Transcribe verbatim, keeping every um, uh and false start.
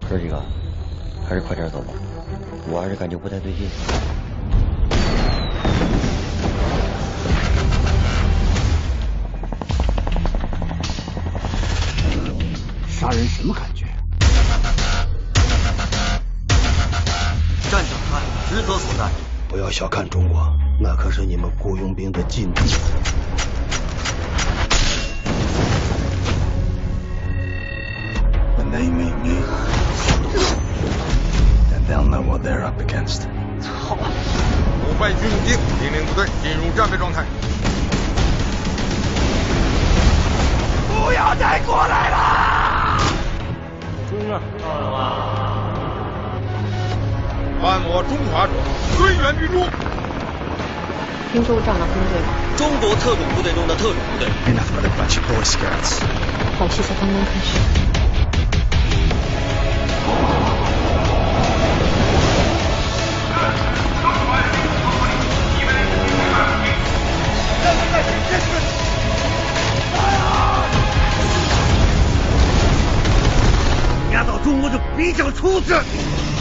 哥几个，还是快点走吧，我还是感觉不太对劲。 杀人什么感觉？ 战场上职责所在。 不要小看中国，那可是你们雇佣兵的禁地。 When they meet me, then they'll know what they're up against. 操！五败军武兵引领部队进入战备状态。 不要再过来了！ 中啊！犯我中华者，虽远必诛。 听说过这样的军队吗？ 中国特种部队中的特种部队。 Enough with a bunch of Boy Scouts. 好戏才刚刚开始。 压倒中国就比较出色。